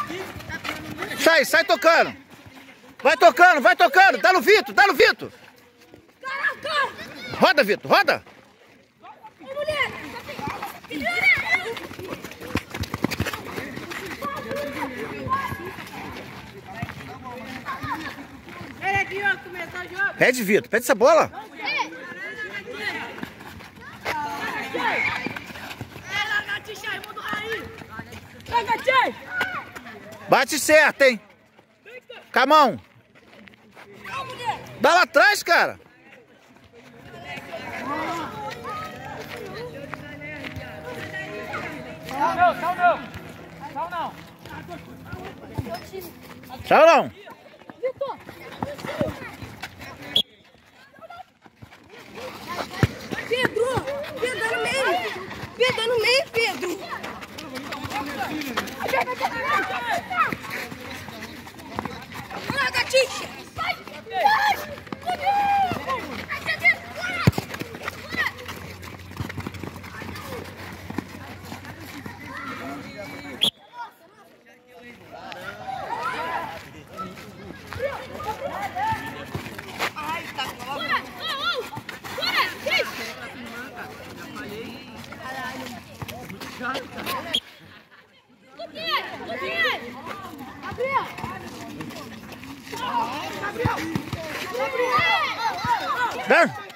Sai tocando. Vai tocando. Dá no Vitor, Roda, Vitor, roda. Pede, Vitor, pede essa bola. Bate certo, hein? Com a mão. Dá lá atrás, cara. Tchau não. Pedro no meio, Pedro. Olha, Gatixa. Gabriel!